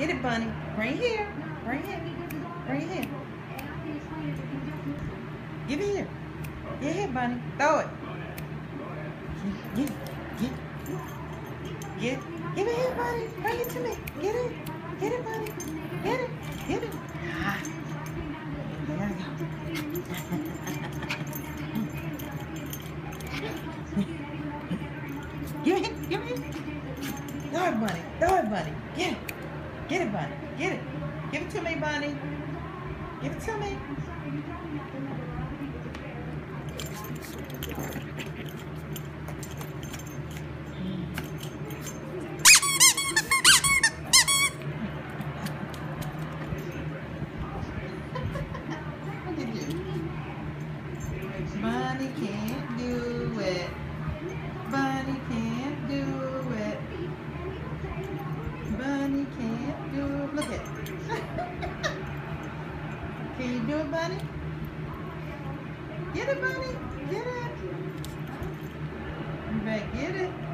Get it, Bunny. Right here. Right here. Right here. Give it here. Get here, Bunny. Throw it. Get it. Get it. Give it here, Bunny. Bring it to me. Get it. Get it, Bunny. Get it. Get it. Ah. There we go. Give it. Give it. Throw it, Bunny. Throw it, Bunny. Get it. Get it, Bunny. Get it. Give it to me, Bunny. Give it to me. Bunny can't do it. Bunny can't do it. Bunny can't do it. Look at it. Can you do it, Bunny? Get it, Bunny. Get it. You better get it.